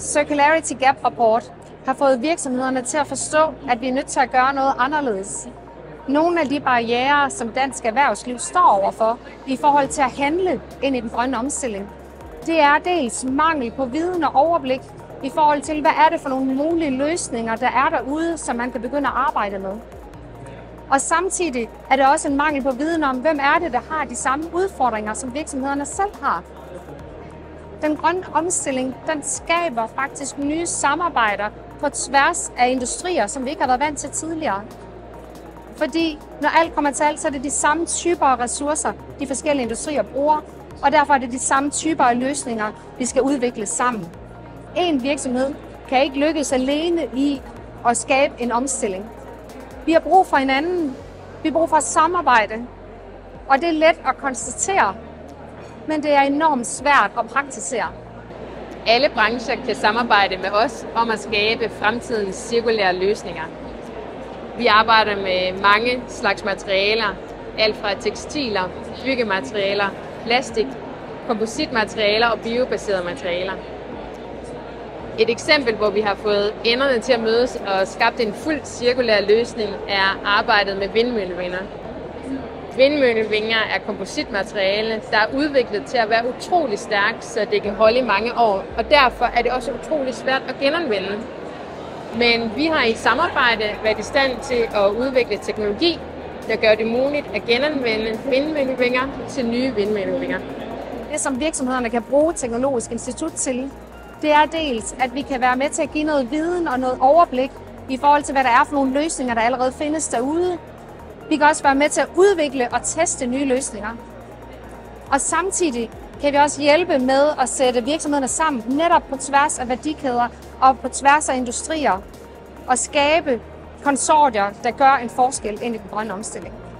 Circularity Gap Rapport har fået virksomhederne til at forstå, at vi er nødt til at gøre noget anderledes. Nogle af de barrierer, som dansk erhvervsliv står overfor i forhold til at handle ind i den grønne omstilling, det er dels mangel på viden og overblik i forhold til, hvad er det for nogle mulige løsninger, der er derude, som man kan begynde at arbejde med. Og samtidig er det også en mangel på viden om, hvem er det, der har de samme udfordringer, som virksomhederne selv har. Den grønne omstilling, den skaber faktisk nye samarbejder på tværs af industrier, som vi ikke har været vant til tidligere. Fordi når alt kommer til alt, så er det de samme typer af ressourcer, de forskellige industrier bruger, og derfor er det de samme typer af løsninger, vi skal udvikle sammen. En virksomhed kan ikke lykkes alene i at skabe en omstilling. Vi har brug for hinanden, vi har brug for at samarbejde, og det er let at konstatere, men det er enormt svært at praktisere. Alle brancher kan samarbejde med os om at skabe fremtidens cirkulære løsninger. Vi arbejder med mange slags materialer, alt fra tekstiler, byggematerialer, plastik, kompositmaterialer og biobaserede materialer. Et eksempel, hvor vi har fået enderne til at mødes og skabt en fuldt cirkulær løsning, er arbejdet med vindmøllevinger. Vindmøllevinger er kompositmateriale, der er udviklet til at være utrolig stærkt, så det kan holde i mange år, og derfor er det også utrolig svært at genanvende. Men vi har i samarbejde været i stand til at udvikle teknologi, der gør det muligt at genanvende vindmøllevinger til nye vindmøllevinger. Det, som virksomhederne kan bruge Teknologisk Institut til, det er dels, at vi kan være med til at give noget viden og noget overblik i forhold til, hvad der er for nogle løsninger, der allerede findes derude. Vi kan også være med til at udvikle og teste nye løsninger. Og samtidig kan vi også hjælpe med at sætte virksomhederne sammen, netop på tværs af værdikæder og på tværs af industrier, og skabe konsortier, der gør en forskel ind i den grønne omstilling.